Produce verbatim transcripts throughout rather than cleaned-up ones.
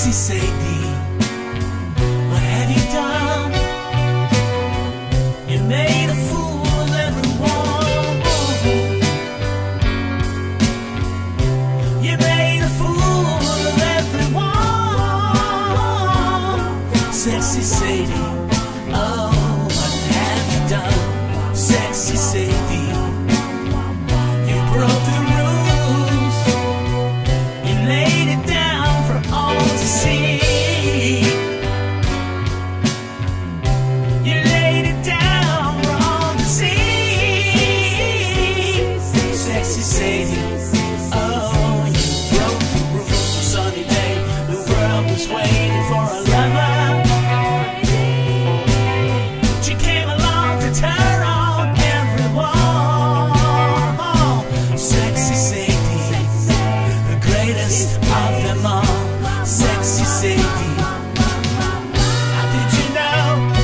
Sexy Sadie, what have you done? You made a fool of everyone. You made a fool of everyone. Sexy Sadie, oh, what have you done? Sexy Sadie, you broke the rules. You laid it down for all to see. You laid it down for all to see. Sexy Sadie, oh, you broke the rules. On sunny day, the world was waiting for a lover. She came along to turn on everyone. Sexy Sadie, the greatest of them all. Sexy Sadie, how did you know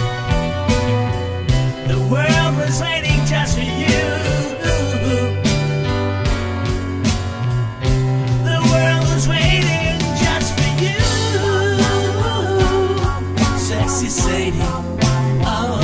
the world was waiting just for you? The world was waiting just for you. Sexy Sadie, oh.